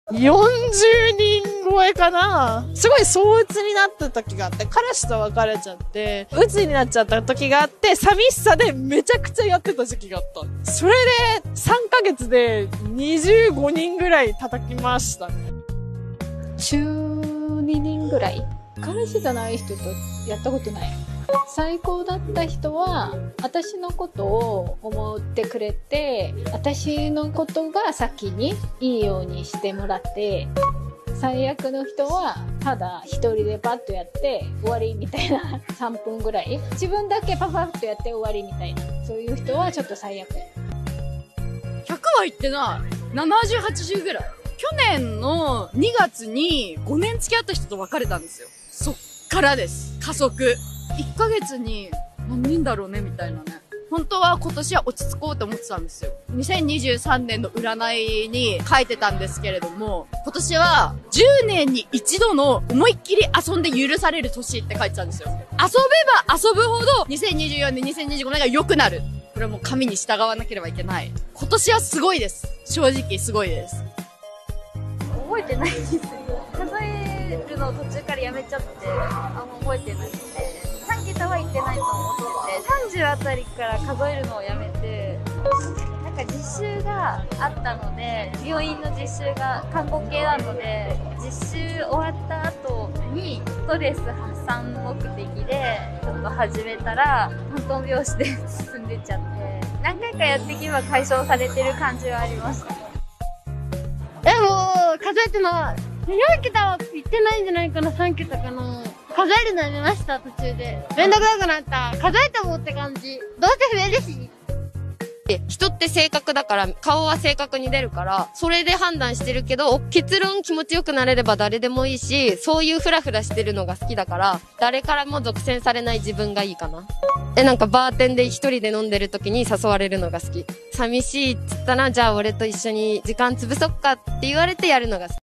40人超えかな。すごい躁鬱になった時があって、彼氏と別れちゃって、鬱になっちゃった時があって、寂しさでめちゃくちゃやってた時期があった。それで3ヶ月で25人ぐらい叩きましたね。 12人ぐらい。彼氏じゃない人とやったことない。最高だった人は私のことを思ってくれて、私のことが先にいいようにしてもらって、最悪の人はただ一人でパッとやって終わりみたいな3分ぐらい自分だけパパッとやって終わりみたいな、そういう人はちょっと最悪。 100は言ってない。70、80ぐらい。去年の2月に5年付き合った人と別れたんですよ。そっからです。加速。1ヶ月に何人だろうねみたいなね。本当は今年は落ち着こうと思ってたんですよ。2023年の占いに書いてたんですけれども、今年は10年に一度の思いっきり遊んで許される年って書いてたんですよ。遊べば遊ぶほど2024年、2025年が良くなる。これはもう神に従わなければいけない。今年はすごいです。正直すごいです。 覚えてないんですよ。数えるのを途中からやめちゃって、あんま覚えてなくて。3桁は言ってないと思ってて、30あたりから数えるのをやめて、なんか実習があったので、病院の実習が看護系なので、実習終わった後にストレス発散目的でちょっと始めたら、トントン拍子で進んでっちゃって、何回かやっていけば解消されてる感じはありました。 でも、数えてない。4桁は言ってないんじゃないかな、3桁かな。数えるのやめました、途中で。めんどくさくなった。数えてもって感じ。どうせ増えるし。 人って性格だから、顔は正確に出るから、それで判断してるけど、結論気持ちよくなれれば誰でもいいし、そういうフラフラしてるのが好きだから、誰からも独占されない自分がいいかな。なんかバーテンで一人で飲んでる時に誘われるのが好き。寂しいっつったら、じゃあ俺と一緒に時間潰そっかって言われてやるのが好き。